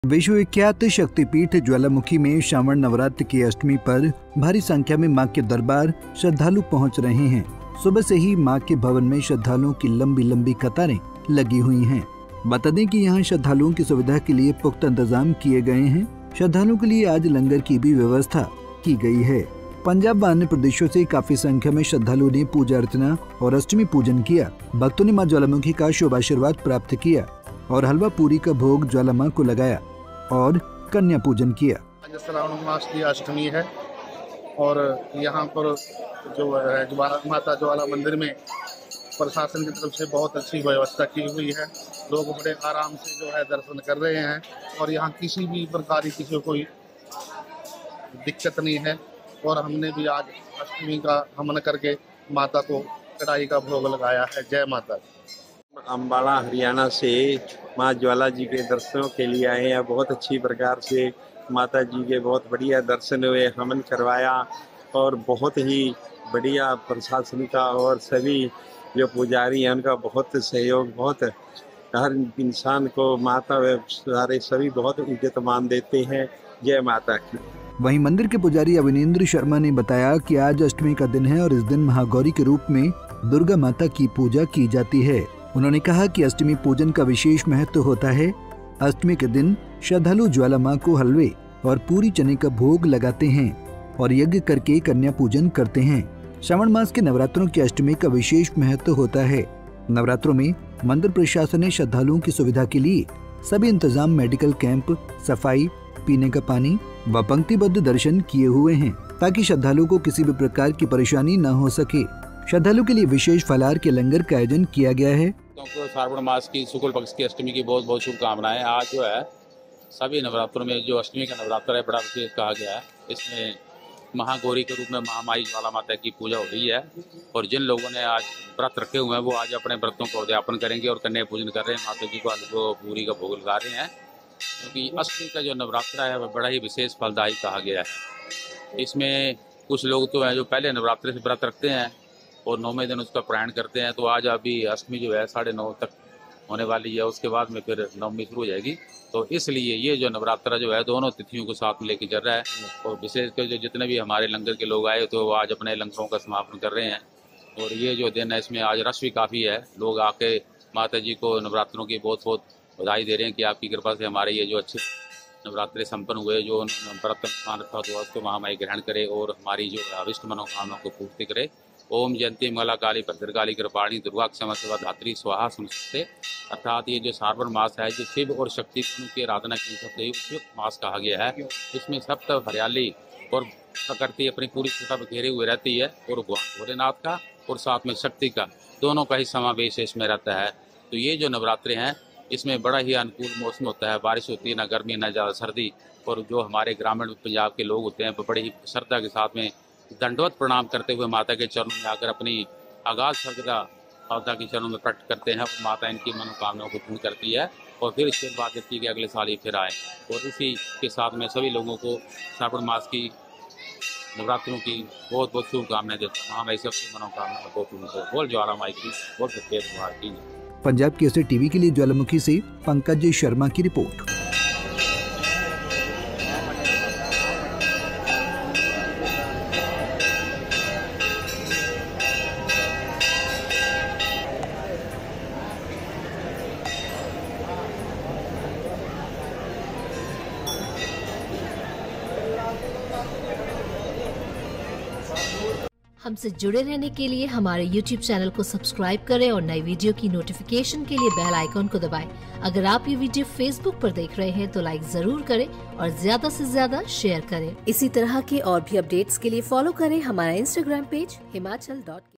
विश्वविख्यात शक्तिपीठ ज्वालामुखी में श्रावण नवरात्र की अष्टमी पर भारी संख्या में मां के दरबार श्रद्धालु पहुंच रहे हैं। सुबह से ही मां के भवन में श्रद्धालुओं की लंबी लंबी कतारें लगी हुई हैं। बता दें कि यहां श्रद्धालुओं की सुविधा के लिए पुख्ता इंतजाम किए गए हैं। श्रद्धालुओं के लिए आज लंगर की भी व्यवस्था की गई है। पंजाब व अन्य प्रदेशों से काफी संख्या में श्रद्धालुओं ने पूजा अर्चना और अष्टमी पूजन किया। भक्तों ने मां ज्वालामुखी का शुभ आशीर्वाद प्राप्त किया और हलवा पूरी का भोग ज्वाला मां को लगाया और कन्या पूजन किया। आज श्रावण मास की अष्टमी है और यहाँ पर जो है माता ज्वाला मंदिर में प्रशासन की तरफ से बहुत अच्छी व्यवस्था की हुई है। लोग बड़े आराम से जो है दर्शन कर रहे हैं और यहाँ किसी भी प्रकार की किसी को कोई दिक्कत नहीं है। और हमने भी आज अष्टमी का हवन करके माता को कढ़ाई का भोग लगाया है। जय माता। अम्बाला हरियाणा से माँ ज्वाला जी के दर्शनों के लिए आए हैं। बहुत अच्छी प्रकार से माता जी के बहुत बढ़िया दर्शन हुए, हवन करवाया और बहुत ही बढ़िया प्रशासन का और सभी जो पुजारी हैं उनका बहुत सहयोग, बहुत हर इंसान को माता व सारे सभी बहुत इज्जत मान देते हैं। जय माता की। वहीं मंदिर के पुजारी अविनेंद्र शर्मा ने बताया कि आज अष्टमी का दिन है और इस दिन महागौरी के रूप में दुर्गा माता की पूजा की जाती है। उन्होंने कहा कि अष्टमी पूजन का विशेष महत्व होता है। अष्टमी के दिन श्रद्धालु ज्वाला मां को हलवे और पूरी चने का भोग लगाते हैं और यज्ञ करके कन्या पूजन करते हैं। श्रावण मास के नवरात्रों की अष्टमी का विशेष महत्व होता है। नवरात्रों में मंदिर प्रशासन ने श्रद्धालुओं की सुविधा के लिए सभी इंतजाम, मेडिकल कैंप, सफाई, पीने का पानी व पंक्तिबद्ध दर्शन किए हुए हैं ताकि श्रद्धालुओं को किसी भी प्रकार की परेशानी न हो सके। श्रद्धालुओं के लिए विशेष फलाहार के लंगर का आयोजन किया गया है। तो श्रावण मास की शुक्ल पक्ष की अष्टमी की बहुत बहुत शुभकामनाएं। आज जो है सभी नवरात्रों में जो अष्टमी का नवरात्र है बड़ा विशेष कहा गया है। इसमें महागौरी के रूप में महामाई ज्वाला माता की पूजा हो रही है और जिन लोगों ने आज व्रत रखे हुए हैं वो आज अपने व्रतों का उद्यापन करेंगे और कन्या पूजन कर रहे हैं। माता जी को पूरी का भोग लगा रहे हैं क्योंकि अष्टमी का जो नवरात्र है वह बड़ा ही विशेष फलदायी कहा गया है। इसमें कुछ लोग तो हैं जो पहले नवरात्र से व्रत रखते हैं और 9वें दिन उसका पारायण करते हैं। तो आज अभी अष्टमी जो है 9:30 तक होने वाली है, उसके बाद में फिर नवमी शुरू हो जाएगी। तो इसलिए ये जो नवरात्र जो है दोनों तिथियों को साथ में लेके चल रहा है और विशेषकर जो जितने भी हमारे लंगर के लोग आए तो वो आज अपने लंगरों का समापन कर रहे हैं। और ये जो दिन है इसमें आज रश भी काफ़ी है। लोग आके माता जी को नवरात्रों की बहुत बहुत बधाई दे रहे हैं कि आपकी कृपा से हमारे ये जो अच्छे नवरात्रे संपन्न हुए, जो व्रत रखा तो उसको महामाई ग्रहण करे और हमारी जो अभिष्ट मनोकामनाओं को पूर्ति करे। ओम जयंती मंगला काली भद्रकाली कृपाणी दुर्गा क्षमा सेवा धात्री स्वाहा संस्कृते। अर्थात ये जो श्रावण मास है जो शिव और शक्ति की आराधना की सबसे उपयुक्त मास कहा गया है। इसमें सब तक हरियाली और प्रकृति अपनी पूरी सत्ता पर घेरे हुए रहती है और भोलेनाथ का और साथ में शक्ति का दोनों का ही समावेश इसमें रहता है। तो ये जो नवरात्रे हैं इसमें बड़ा ही अनुकूल मौसम होता है। बारिश होती है, ना गर्मी ना ज़्यादा सर्दी। और जो हमारे ग्रामीण पंजाब के लोग होते हैं वो बड़ी ही श्रद्धा के साथ में दंडवत प्रणाम करते हुए माता के चरणों में आकर अपनी अगाध श्रद्धा माता के चरणों में प्रकट करते हैं और माता इनकी मनोकामनाओं को पूर्ण करती है और फिर इसके बाद देती है कि अगले साल ही फिर आए। और इसी के साथ में सभी लोगों को श्रावण मास की नवरात्रों की बहुत बहुत शुभकामनाएं देता हूँ। महामाई सबकी मनोकामनाओं को पूर्ण करो। बोल ज्वाला माई की, बोल सत्य कुमार की। पंजाब केसरी टीवी के लिए ज्वालामुखी से पंकज शर्मा की रिपोर्ट। हमसे जुड़े रहने के लिए हमारे YouTube चैनल को सब्सक्राइब करें और नई वीडियो की नोटिफिकेशन के लिए बेल आइकॉन को दबाएं। अगर आप ये वीडियो Facebook पर देख रहे हैं तो लाइक जरूर करें और ज्यादा से ज्यादा शेयर करें। इसी तरह के और भी अपडेट्स के लिए फॉलो करें हमारा Instagram पेज himachal.in।